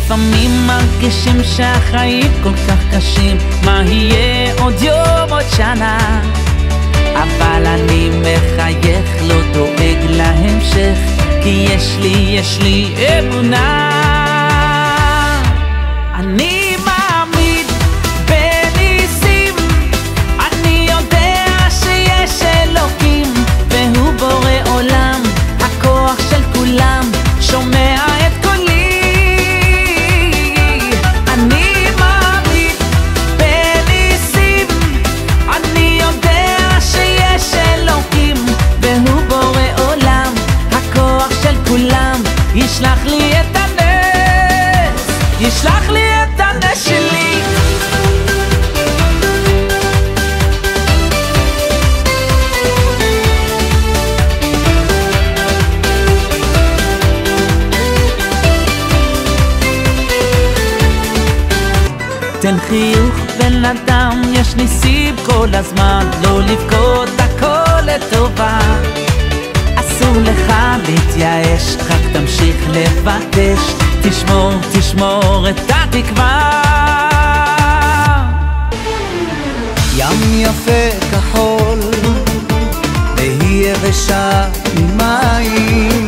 לפעמים מרגישים שהחיים כל כך קשים, מה יהיה עוד יום עוד שנה, אבל אני מחייך לא דואג להמשך, כי יש לי אמונה. אני מאמין בניסים, אני יודע שיש אלוקים והוא בורא עולם, הכוח של כולם שומע את קולי. אני מאמין בניסים, אני יודע שיש אלוקים והוא בורא עולם, הכוח של כולם ישלח לי את הנס, ישלח לי את הנס שלי. תן חיוך בן אדם, יש ניסים כל הזמן, לא לבכות הכל לטובה, אסור לך להתייאש, רק תמשיך לבקש, תשמור את התקווה. ים יפה כחול והיא יבשה ממים,